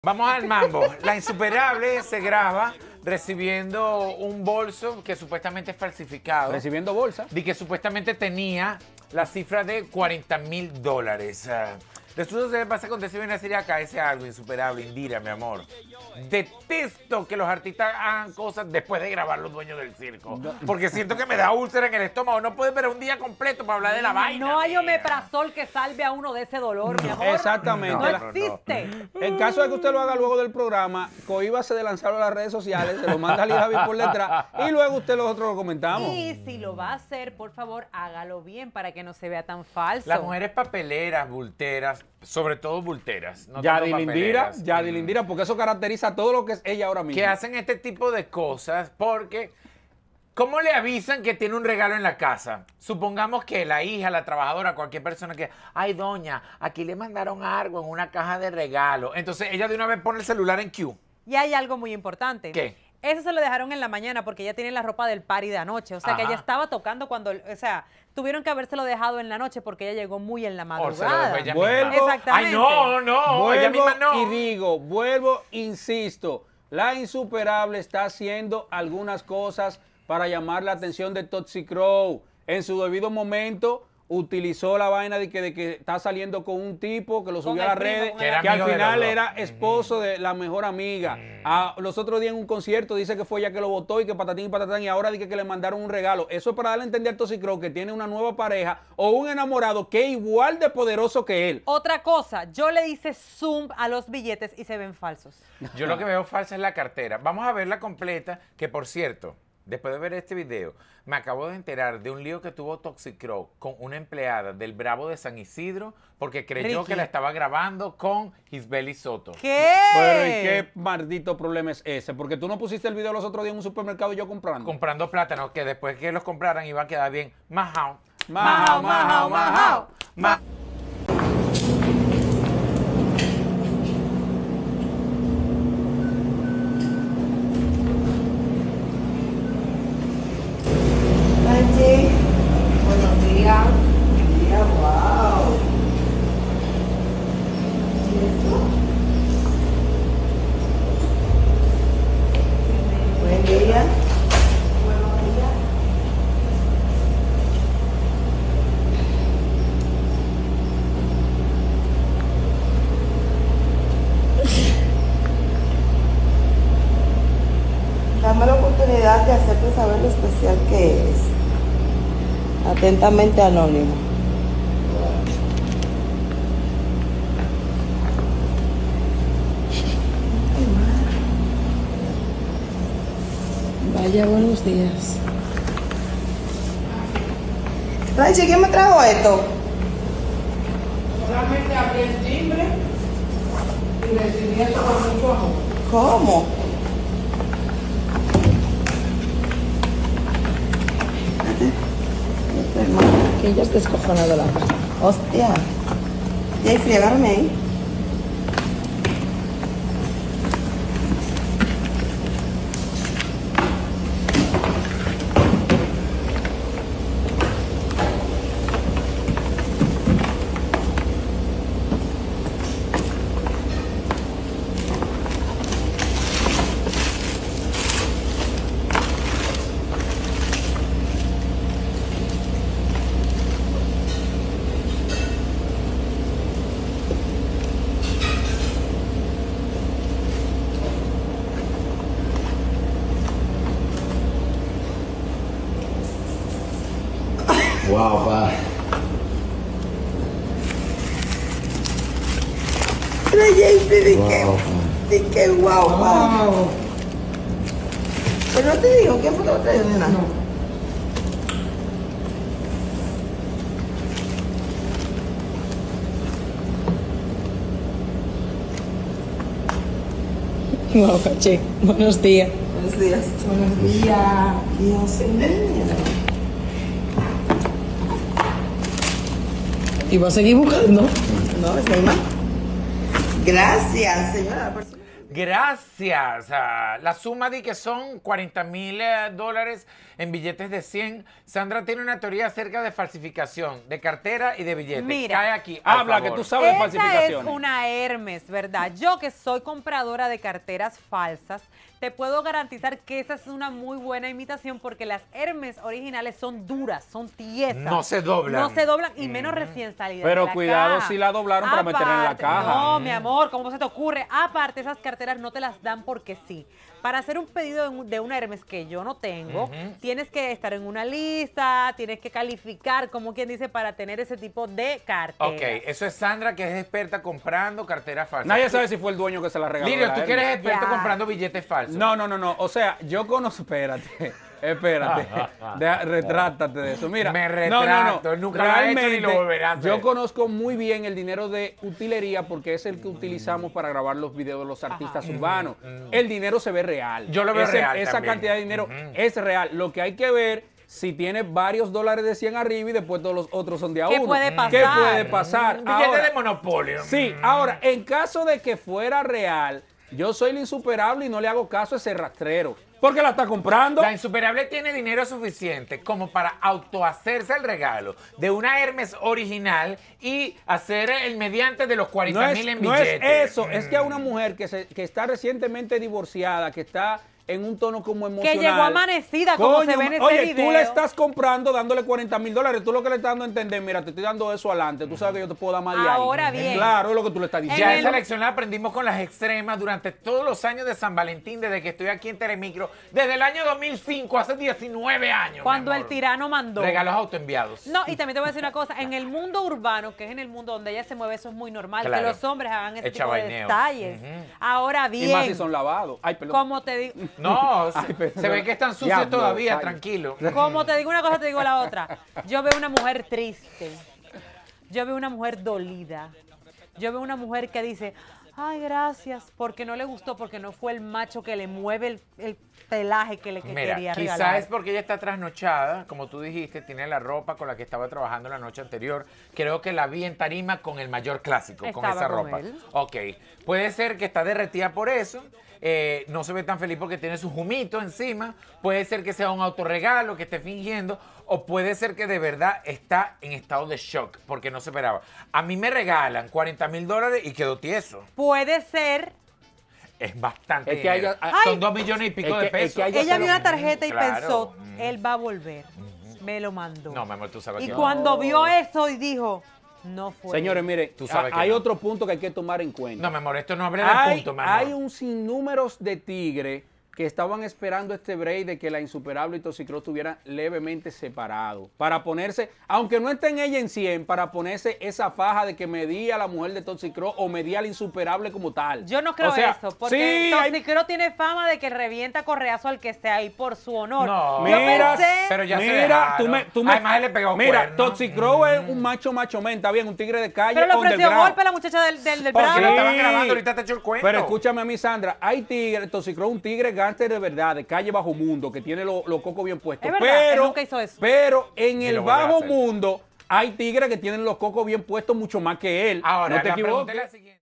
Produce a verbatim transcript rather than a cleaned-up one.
Vamos al mambo. La Insuperable se graba recibiendo un bolso que supuestamente es falsificado. Recibiendo bolsa. Y que supuestamente tenía la cifra de cuarenta mil dólares. Uh, Resulta que pasa con decir una serie acá, ese algo Insuperable, Indira, mi amor. Detesto que los artistas hagan cosas después de grabar Los Dueños del Circo. No. Porque siento que me da úlcera en el estómago. No puedes ver un día completo para hablar de la vaina. No hay omeprazol que salve a uno de ese dolor, no, mi amor. Exactamente. No, no existe. No. En caso de que usted lo haga luego del programa, cohíbase de lanzarlo a las redes sociales, se lo manda a Lee Javi por detrás y luego usted nosotros lo comentamos. Y si lo va a hacer, por favor, hágalo bien para que no se vea tan falso. Las mujeres papeleras, bulteras, sobre todo bulteras. No Yadilindira, Yadilindira, porque eso caracteriza todo lo que es ella ahora mismo. Que hacen este tipo de cosas porque, ¿cómo le avisan que tiene un regalo en la casa? Supongamos que la hija, la trabajadora, cualquier persona que, ay, doña, aquí le mandaron algo en una caja de regalo. Entonces ella de una vez pone el celular en Q. Y hay algo muy importante. ¿Qué? Eso se lo dejaron en la mañana porque ella tiene la ropa del party de anoche. O sea, Ajá. que ella estaba tocando cuando, o sea, tuvieron que habérselo dejado en la noche porque ella llegó muy en la madrugada. Ella vuelvo, misma. Exactamente. Ay, no, no, vuelvo ella misma no. Y digo, vuelvo, insisto, la Insuperable está haciendo algunas cosas para llamar la atención de Toxicrow. En su debido momento utilizó la vaina de que, de que está saliendo con un tipo que lo subió a las redes, que, que al final era esposo de la mejor amiga. Mm. A, los otros días en un concierto dice que fue ella que lo votó y que patatín y patatán, y ahora dice que le mandaron un regalo. Eso es para darle a entender a Toxicrow que tiene una nueva pareja o un enamorado que es igual de poderoso que él. Otra cosa, yo le hice zoom a los billetes y se ven falsos. Yo lo que veo falsa es la cartera. Vamos a verla completa, que por cierto, después de ver este video, me acabo de enterar de un lío que tuvo Toxicrow con una empleada del Bravo de San Isidro porque creyó Ricky. que la estaba grabando con Gisbeli Soto. ¿Qué? Pero ¿y qué maldito problema es ese? Porque tú no pusiste el video los otros días en un supermercado y yo comprando. Comprando plátanos, que después que los compraran iba a quedar bien. Majao. Majao, majao, majao. Majao. Buenos días. Buen día, wow. ¿Y eso? Buen día. Buenos días. Dame la oportunidad de hacerte saber lo especial que eres. Atentamente, Anónimo. Vaya, buenos días. Franchi, ¿quién me trajo esto? Solamente abrí el timbre y recibí esto con mucho amor. ¿Cómo? Que ya has descojonado la casa. Hostia. Ya hay friegarme ahí. Wow, pa. Pero J P, di Wow, que, di que wow, pa. Wow. Pero no te digo, ¿quién fue que lo trajo, nena? No. Wow, caché. Buenos días. Buenos días. Buenos días. Dios mío. ¿Y vas a seguir buscando? No, es mi mamá. Gracias, señora. Gracias. Ah, la suma de que son cuarenta mil eh, dólares en billetes de cien. Sandra tiene una teoría acerca de falsificación de cartera y de billetes. Mira, Cae aquí. al Habla, favor. que tú sabes de Esa es falsificaciones. una Hermes, ¿verdad? Yo que soy compradora de carteras falsas, te puedo garantizar que esa es una muy buena imitación porque las Hermes originales son duras, son tiesas. No se doblan. No se doblan y menos recién salidas. Pero de la cuidado caja. si la doblaron para meterla en la Aparte- caja. No, mi amor, ¿cómo se te ocurre? Aparte, esas carteras no te las dan porque sí. Para hacer un pedido de un- de una Hermes que yo no tengo, tienes que estar en una lista, tienes que calificar, como quien dice, para tener ese tipo de carteras. Ok, eso es Sandra, que es experta comprando carteras falsas. Nadie sabe si fue el dueño que se la regaló. Lirio, la tú que Hermes. eres experto Ya. comprando billetes falsos. No, no, no, no. O sea, yo conozco. Espérate. Espérate. Deja- retráctate de eso. Mira. Me no, no, no. retrato, nunca lo he hecho ni lo volveré a hacer. Yo conozco muy bien el dinero de utilería porque es el que utilizamos para grabar los videos de los artistas urbanos. El dinero se ve real. Yo lo veo Ese- real Esa también. cantidad de dinero es real. Lo que hay que ver si tiene varios dólares de cien arriba y después todos los otros son de a ¿Qué uno. puede ¿Qué pasar? puede pasar? Un billete Ahora, de monopolio. Sí, ahora, en caso de que fuera real, yo soy el insuperable y no le hago caso a ese rastrero. Porque la está comprando. La insuperable tiene dinero suficiente como para autohacerse el regalo de una Hermes original y hacer el mediante de los No cuarenta es, mil en no es billetes. eso, es que a una mujer que, se- que está recientemente divorciada, que está en un tono como emocional. llegó amanecida, como se ve en ese oye, video. tú le estás comprando dándole cuarenta mil dólares. Tú lo que le estás dando a entender, mira, te estoy dando eso adelante. Tú sabes que yo te puedo dar más de ahí. Ahora bien. Claro, es lo que tú le estás En diciendo. Ya el- esa lección la aprendimos con las extremas durante todos los años de San Valentín, desde que estoy aquí en Telemicro, desde el año dos mil cinco, hace diecinueve años. Cuando mi el amor. tirano mandó. Regalos autoenviados. No, y también te voy a decir una cosa, en el mundo urbano, que es en el mundo donde ella se mueve, eso es muy normal, Claro. que los hombres hagan ese El tipo de chabaineo. detalles. Ujú. Ahora Y más si bien, son lavados. Ay, perdón. como te digo, No, se, Ay, perdón. se ve que están sucios Diablo, todavía, calla. tranquilo. como te digo una cosa, te digo la otra. Yo veo una mujer triste. Yo veo una mujer dolida. Yo veo una mujer que dice, ay, gracias, porque no le gustó, porque no fue el macho que le mueve el, el pelaje que le que Mira, quería quizás regalar. es porque ella está trasnochada, como tú dijiste, tiene la ropa con la que estaba trabajando la noche anterior. Creo que la vi en tarima con el mayor clásico, con Estaba esa con ropa. él. Ok, puede ser que está derretida por eso. eh, no se ve tan feliz porque tiene sus humitos encima. Puede ser que sea un autorregalo, que esté fingiendo. O puede ser que de verdad está en estado de shock porque no se esperaba. A mí me regalan cuarenta mil dólares y quedó tieso. Puede ser. Es bastante Es que dinero. haya- Son Ay. dos millones y pico Es de que- es pesos. que haya- Ella se vio lo- una tarjeta y Claro. pensó, Mm. él va a volver. Me lo mandó. No, mi amor, tú sabes Y que no. cuando vio eso y dijo, no fue. Señores, mire, Tú sabes que hay no. otro punto que hay que tomar en cuenta. No, mi amor, esto no abre del hay, punto, mi amor. hay un sinnúmero de tigres que estaban esperando este break de que la insuperable y Toxicross estuvieran levemente separados. Para ponerse, aunque no estén ella en cien, para ponerse esa faja de que medía a la mujer de Toxicross o medía a la insuperable como tal. Yo no creo O sea, eso, porque sí, hay- Toxicross tiene fama de que revienta correazo al que sea y por su honor. No, Yo Mira, pensé, pero ya se mira, dejaron. tú me, tú me- Además, él le pegó Mira, cuerno. Toxicross es un macho macho men, está bien, un tigre de calle. pero le ofreció underground. golpe a la muchacha del, del, del Porque Bravo. lo estaban grabando, ahorita te echo el cuento. Pero escúchame a mí, Sandra, hay tigres, Toxicross un tigre gánster de verdad, de calle bajo mundo, que tiene los lo cocos bien puestos. Es verdad, él pero, nunca hizo eso. pero en Ni el lo volvió a bajo hacer. mundo hay tigres que tienen los cocos bien puestos mucho más que él. Ahora, no te la pregunta equivoques. es la siguiente.